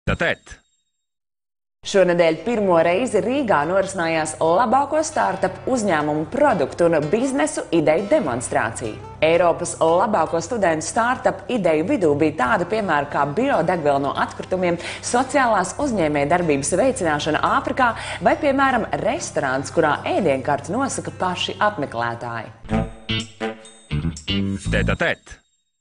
Tēt. Šonedēļ pirmo reizi Rīgā norisinājās labāko startup uzņēmumu produktu un biznesu ideju demonstrācija. Eiropas labāko studentu startup ideju vidū bija tāda piemēra kā biodegviela no atkritumiem, sociālās uzņēmējdarbības veicināšana Āfrikā vai, piemēram, restorāns, kurā ēdienkarti nosaka paši apmeklētāji. Tēt.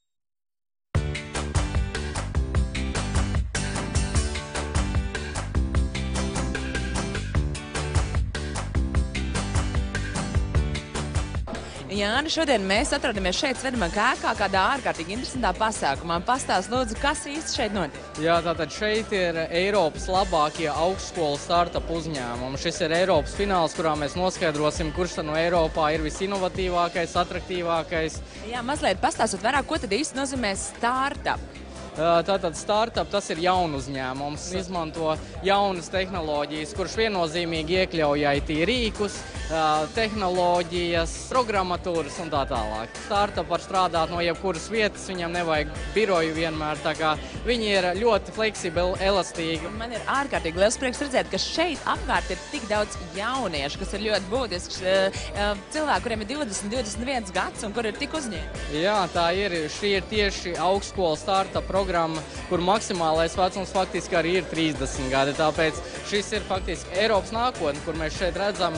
Jāni, šodien mēs atrodamies šeit Svedbanka ēkā kādā ārkārtīgi interesantā pasākumā. Pastāst, lūdzu, kas īsti šeit notiek? Jā, tātad šeit ir Eiropas labākie augstskolu startup uzņēmumi. Šis ir Eiropas fināls, kurā mēs noskaidrosim, kurš no Eiropā ir visinovatīvākais, atraktīvākais. Jā, mazliet pastāstot vairāk, ko tad īsti nozīmē startup? Tātad startup tas ir jaunu uzņēmums, izmanto jaunas tehnoloģijas, kurš viennozīmīgi iekļauj IT rīkus, tehnoloģijas, programmatūras un tā tālāk. Startup var strādāt no jebkuras vietas, viņam nevajag biroju vienmēr, tā kā viņi ir ļoti fleksibli, elastīgi. Man ir ārkārtīgi liels prieks redzēt, ka šeit apkārt ir tik daudz jauniešu, kas ir ļoti būtisks cilvēki, kuriem ir 20, 21 gads un kur ir tik uzņēmumi. Jā, tā ir. Šī ir tieši augstskola startup programma, kur maksimālais vecums faktiski arī ir 30 gadi. Tāpēc šis ir faktiski Eiropas nākotne, kur mēs šeit redzam.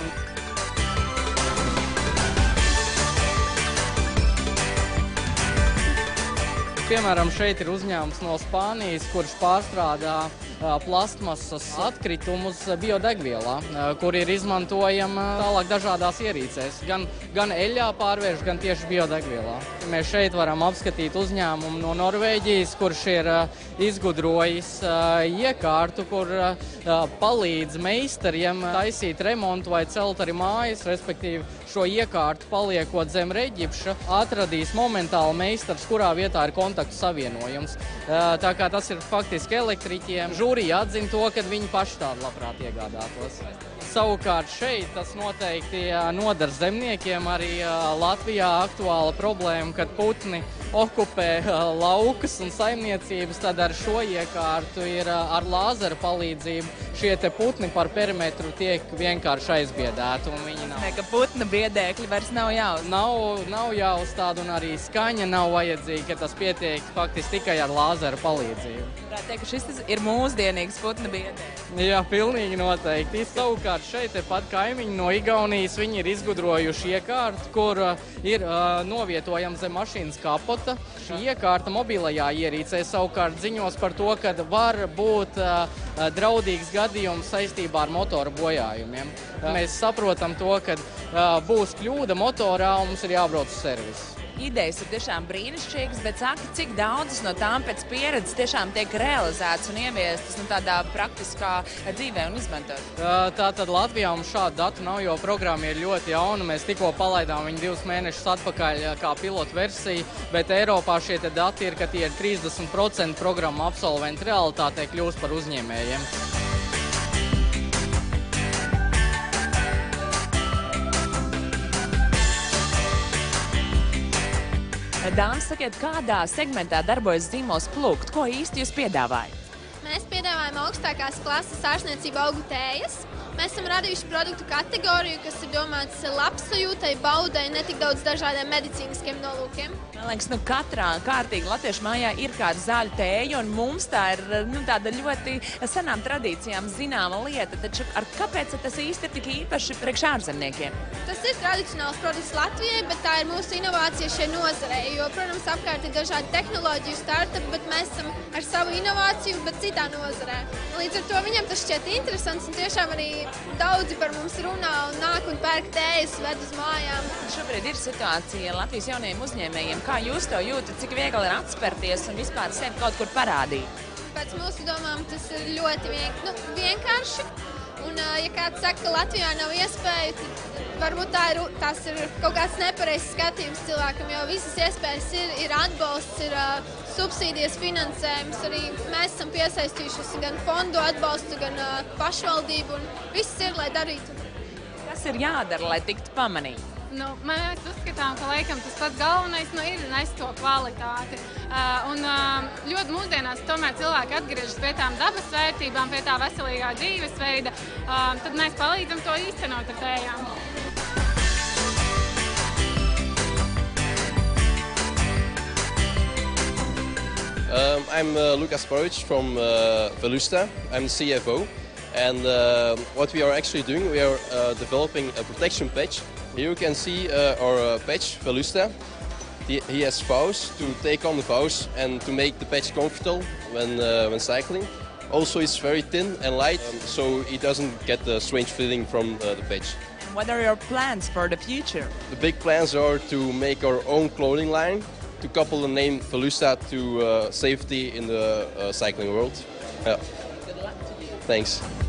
Piemēram, šeit ir uzņēmums no Spānijas, kurš pārstrādā plastmasas atkritumus biodegvielā, kur ir izmantojama tālāk dažādās ierīcēs. Gan eļļā pārvērš, gan tieši biodegvielā. Mēs šeit varam apskatīt uzņēmumu no Norvēģijas, kurš ir izgudrojis iekārtu, kur palīdz meistariem taisīt remontu vai celt arī mājas, respektīvi šo iekārtu paliekot zem reģipša, atradīs momentāli meistars, kurā vietā ir kontaktu savienojums. Tā kā tas ir faktiski elektriķiem. Žūrija atzina to, ka viņi paši tādu labprāt iegādātos. Savukārt šeit tas noteikti nodar zemniekiem. Arī Latvijā aktuāla problēma, kad putni okupē laukus un saimniecības, tad ar šo iekārtu ir ar lāzera palīdzību šie te putni par perimetru tiek vienkārši aizbiedēti. Ka putnu biedēkļi vairs nav jāuzstāda. Nav jāuzstāda un arī skaņa nav vajadzīga, ka tas pietiek faktiski tikai ar lāzera palīdzību. Varētu teikt, ka šis ir mūsdienīgs putnu biedēkļi. Jā, pilnīgi noteikti. Savukārt šeit pat kaimiņi no Igaunijas, viņi ir izgudrojuši iekārtu, kur ir novietojama zem mašīnas kapota. Šī iekārta mobilajā ierīcē savukārt ziņos par to, ka var būt draudīgs gadījums saistībā ar motora bojājumiem. Mēs saprotam to, ka būs kļūda motorā un mums ir jābrauc uz servisu. Idejas ir tiešām brīnišķīgas, bet saka, cik daudzas no tām pēc pieredzes tiešām tiek realizētas un ieviestas tādā praktiskā dzīvē un izmantot? Tātad Latvijā mums šādu datu nav, jo programma ir ļoti jauna. Mēs tikko palaidām viņu 2 mēnešus atpakaļ kā pilotu versiju, bet Eiropā šie dati ir, ka tie ir 30% programmu absolventu realitātē kļūst par uzņēmējiem. Dāmas, sakiet, kādā segmentā darbojas zīmols Plukt? Ko īsti jūs piedāvājat? Mēs piedāvājam augstākās klases ārstniecību augu tējas. Mēs esam radījuši produktu kategoriju, kas ir domāts labsajūtai, baudai, ne tik daudz dažādiem medicīniskiem nolūkiem. Man liekas, katrā kārtīgi latviešu mājā ir kāda zāļu tēja, un mums tā ir tāda ļoti senām tradīcijām zināma lieta. Taču kāpēc tas īsti ir tik īpaši priekš ārzemniekiem? Tas ir tradicionāls produkts Latvijai, bet tā ir mūsu inovācija šai nozarei. Jo, protams, apkārt ir dažādi tehnoloģiju startupi, bet mēs esam ar savu inovāciju, bet citā nozarē. Līdz ar to viņam tas šķiet interesants, un tiešām arī daudzi par mums runā un nāk un pērk tējas, ved uz mājām. Šobrīd ir situācija Latvijas jaunajiem uzņēmējiem. Kā jūs to jūtat, cik viegli ir atspērties un vispār sevi kaut kur parādīt? Pēc mūsu domām tas ir ļoti vienkārši. Un, ja kāds saka, ka Latvijā nav iespēju, tad varbūt tas ir kaut kāds nepareizs skatījums cilvēkam, jo visas iespējas ir atbalsts, ir subsīdijas finansējums. Arī mēs esam piesaistījuši gan fondu atbalstu, gan pašvaldību, un viss ir, lai darītu. Kas ir jādara, lai tiktu pamanīti? Mēs uzskatām, ka laikam tas pats galvenais ir nest to kvalitāti. Ļoti mūsdienās tomēr cilvēki atgriežas pie tām dabas vērtībām, pie tā veselīgā dzīvesveida. Tad mēs palīdzam to īstenot ar tējām. I'm Lukas Poric from Velusta. I'm the CFO. And what we are actually doing, we are developing a protection patch. Here you can see our patch, Velusta. He has vows to take on the vows and to make the patch comfortable when cycling. Also, it's very thin and light, so he doesn't get the strange feeling from the patch. What are your plans for the future? The big plans are to make our own clothing line, to couple the name Velusta to safety in the cycling world. Yeah. Good luck to you. Thanks.